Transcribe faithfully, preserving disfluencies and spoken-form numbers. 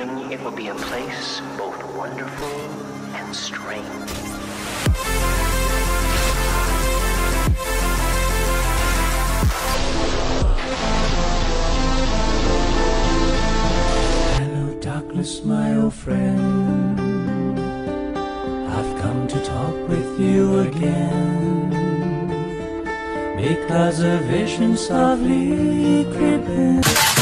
dreaming it will be a place both wonderful and strange. Hello, Douglas, my old friend. I've come to talk with you again, because a vision softly creeping